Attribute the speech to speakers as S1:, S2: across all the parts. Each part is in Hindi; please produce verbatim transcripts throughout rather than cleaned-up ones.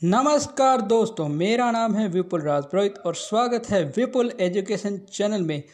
S1: नमस्कार दोस्तों, मेरा नाम है विपुल राजपुरोहित और स्वागत है विपुल एजुकेशन चैनल में।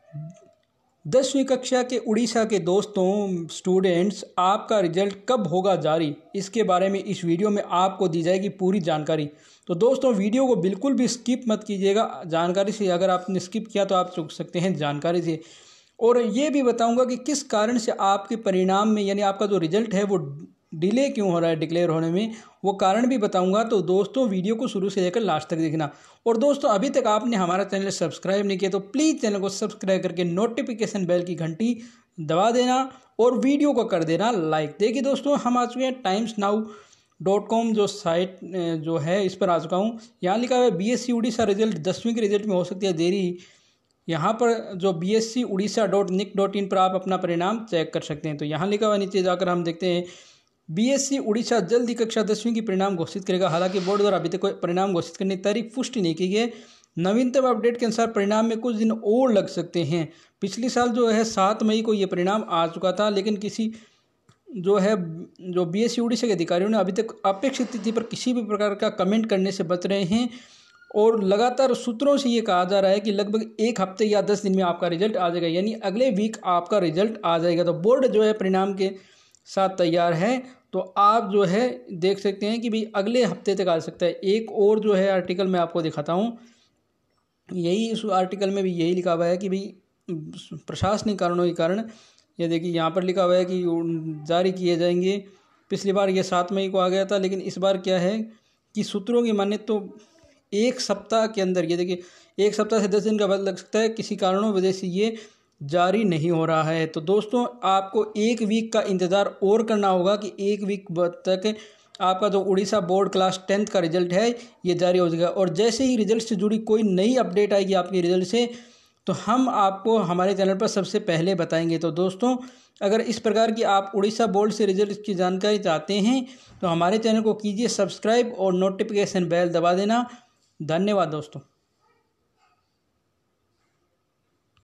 S1: दसवीं कक्षा के उड़ीसा के दोस्तों स्टूडेंट्स, आपका रिजल्ट कब होगा जारी, इसके बारे में इस वीडियो में आपको दी जाएगी पूरी जानकारी। तो दोस्तों वीडियो को बिल्कुल भी स्किप मत कीजिएगा जानकारी से। अगर आपने स्किप किया तो आप चूक सकते हैं जानकारी से। और ये भी बताऊंगा कि किस कारण से आपके परिणाम में यानी आपका जो रिजल्ट है वो डिले क्यों हो रहा है डिक्लेयर होने में, वो कारण भी बताऊंगा। तो दोस्तों वीडियो को शुरू से लेकर लास्ट तक देखना। और दोस्तों अभी तक आपने हमारा चैनल सब्सक्राइब नहीं किया तो प्लीज़ चैनल को सब्सक्राइब करके नोटिफिकेशन बेल की घंटी दबा देना और वीडियो को कर देना लाइक। देखिए दोस्तों, हम आ चुके हैं टाइम्स नाउ डॉट कॉम जो साइट जो है इस पर आ चुका हूँ। यहाँ लिखा हुआ है B S C Orissa result दसवीं के रिजल्ट में हो सकती है देरी। यहाँ पर जो B S C Orissa dot nic dot in पर आप अपना परिणाम चेक कर सकते हैं। तो यहाँ लिखा हुआ नीचे जाकर हम देखते हैं बी एस सी उड़ीसा जल्द ही कक्षा दसवीं की परिणाम घोषित करेगा। हालांकि बोर्ड द्वारा अभी तक कोई परिणाम घोषित करने की तारीख पुष्टि नहीं की गई है। नवीनतम अपडेट के अनुसार परिणाम में कुछ दिन और लग सकते हैं। पिछले साल जो है सात मई को ये परिणाम आ चुका था, लेकिन किसी जो है जो बी एस सी उड़ीसा के अधिकारियों ने अभी तक अपेक्षित तिथि पर किसी भी प्रकार का कमेंट करने से बच रहे हैं। और लगातार सूत्रों से ये कहा जा रहा है कि लगभग एक हफ्ते या दस दिन में आपका रिजल्ट आ जाएगा, यानी अगले वीक आपका रिजल्ट आ जाएगा। तो बोर्ड जो है परिणाम के साथ तैयार है। तो आप जो है देख सकते हैं कि भाई अगले हफ्ते तक आ सकता है। एक और जो है आर्टिकल मैं आपको दिखाता हूँ, यही इस आर्टिकल में भी यही लिखा हुआ है कि भाई प्रशासनिक कारणों के कारण, ये देखिए यहाँ पर लिखा हुआ है कि जारी किए जाएंगे। पिछली बार ये सात मई को आ गया था, लेकिन इस बार क्या है कि सूत्रों की माने तो एक सप्ताह के अंदर, ये देखिए एक सप्ताह से दस दिन का वक्त लग सकता है। किसी कारणों वजह से ये जारी नहीं हो रहा है। तो दोस्तों आपको एक वीक का इंतज़ार और करना होगा कि एक वीक तक आपका जो उड़ीसा बोर्ड क्लास टेंथ का रिजल्ट है ये जारी हो जाएगा। और जैसे ही रिजल्ट से जुड़ी कोई नई अपडेट आएगी आपके रिजल्ट से, तो हम आपको हमारे चैनल पर सबसे पहले बताएंगे। तो दोस्तों अगर इस प्रकार की आप उड़ीसा बोर्ड से रिजल्ट की जानकारी चाहते हैं तो हमारे चैनल को कीजिए सब्सक्राइब और नोटिफिकेशन बेल दबा देना। धन्यवाद दोस्तों।